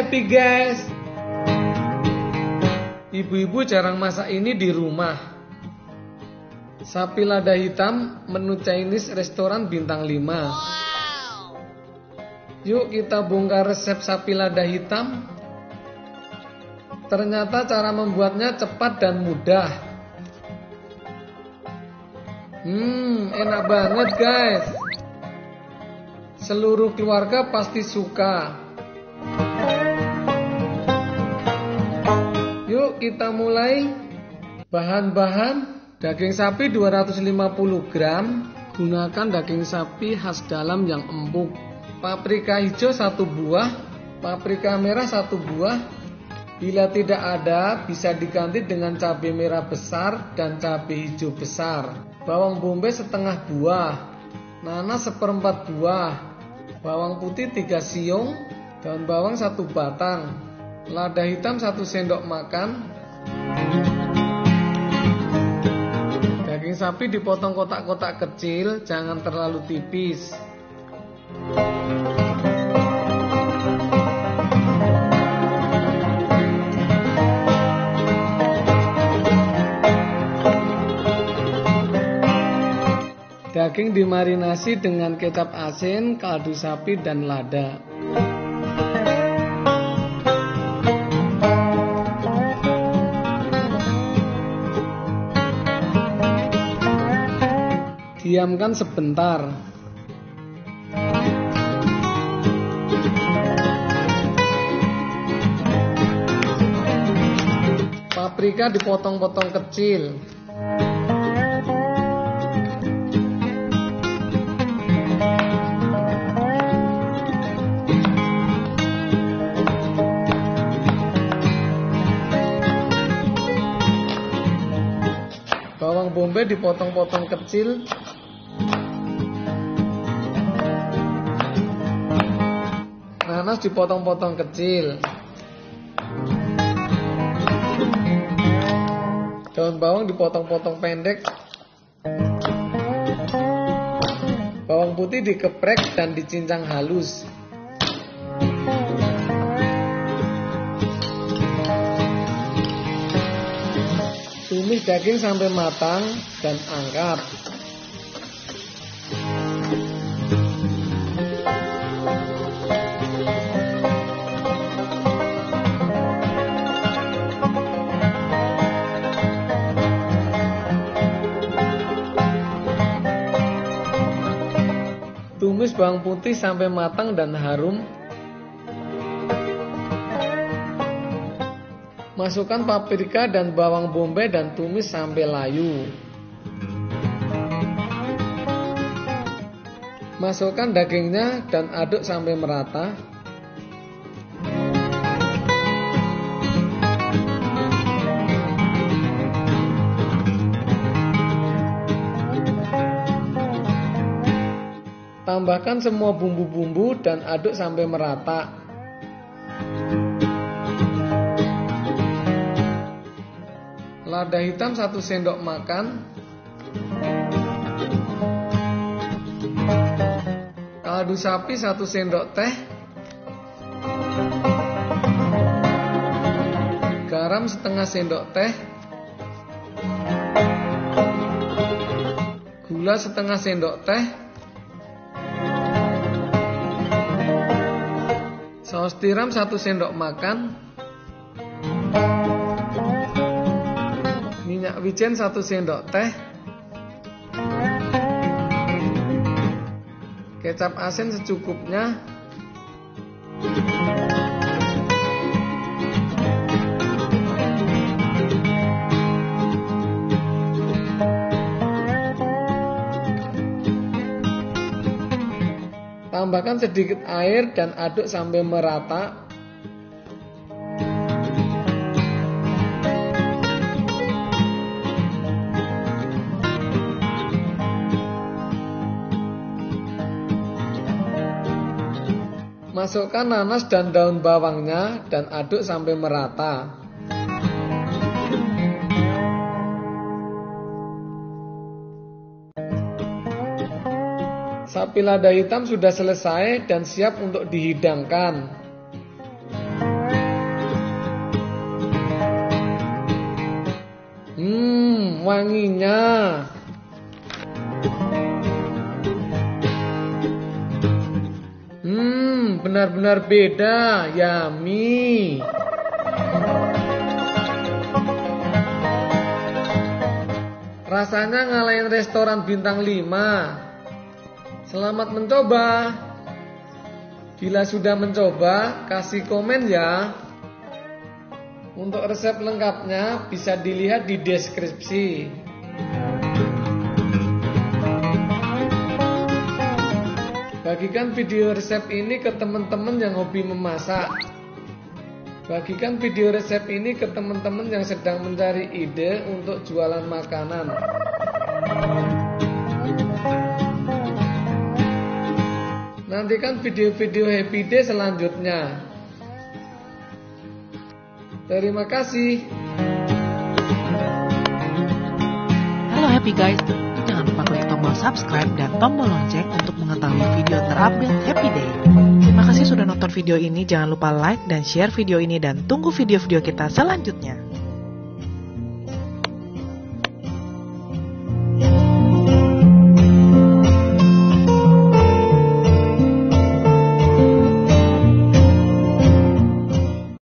happy guys. Ibu-ibu jarang masak ini di rumah. Sapi lada hitam menu Chinese restoran bintang 5. Yuk kita bongkar resep sapi lada hitam. Ternyata cara membuatnya cepat dan mudah. Enak banget guys. Seluruh keluarga pasti suka. Yuk kita mulai. Bahan-bahan: daging sapi 250 gram. Gunakan daging sapi khas dalam yang empuk. Paprika hijau 1 buah. Paprika merah 1 buah. Bila tidak ada, bisa diganti dengan cabai merah besar dan cabai hijau besar. Bawang bombay setengah buah. Nanas 1/4 buah. Bawang putih 3 siung. Daun bawang 1 batang. Lada hitam 1 sendok makan. Daging sapi dipotong kotak-kotak kecil, jangan terlalu tipis. Daging dimarinasi dengan kecap asin, kaldu sapi, dan lada. Diamkan sebentar. Paprika dipotong-potong kecil. Bawang bombay dipotong-potong kecil. Nanas dipotong-potong kecil. Daun bawang dipotong-potong pendek. Bawang putih dikeprek dan dicincang halus. Tumis daging sampai matang dan angkat. Tumis bawang putih sampai matang dan harum. Masukkan paprika dan bawang bombay dan tumis sampai layu. Masukkan dagingnya dan aduk sampai merata. Tambahkan semua bumbu-bumbu dan aduk sampai merata. Lada hitam 1 sendok makan. Kaldu sapi 1 sendok teh. Garam setengah sendok teh. Gula setengah sendok teh. Saus tiram 1 sendok makan. Minyak wijen 1 sendok teh. Kecap asin secukupnya. Tambahkan sedikit air dan aduk sampai merata. Masukkan nanas dan daun bawangnya dan aduk sampai merata. Sapi lada hitam sudah selesai dan siap untuk dihidangkan. wanginya. Benar-benar beda, yummy. Rasanya ngalahin restoran bintang 5. Selamat mencoba. Bila sudah mencoba, kasih komen ya. Untuk resep lengkapnya bisa dilihat di deskripsi. Bagikan video resep ini ke teman-teman yang hobi memasak. Bagikan video resep ini ke teman-teman yang sedang mencari ide untuk jualan makanan. Nantikan video-video Happy Day selanjutnya. Terima kasih. Halo Happy Guys, jangan lupa klik tombol subscribe dan tombol lonceng untuk mengetahui video terupdate Happy Day. Terima kasih sudah nonton video ini, jangan lupa like dan share video ini dan tunggu video-video kita selanjutnya.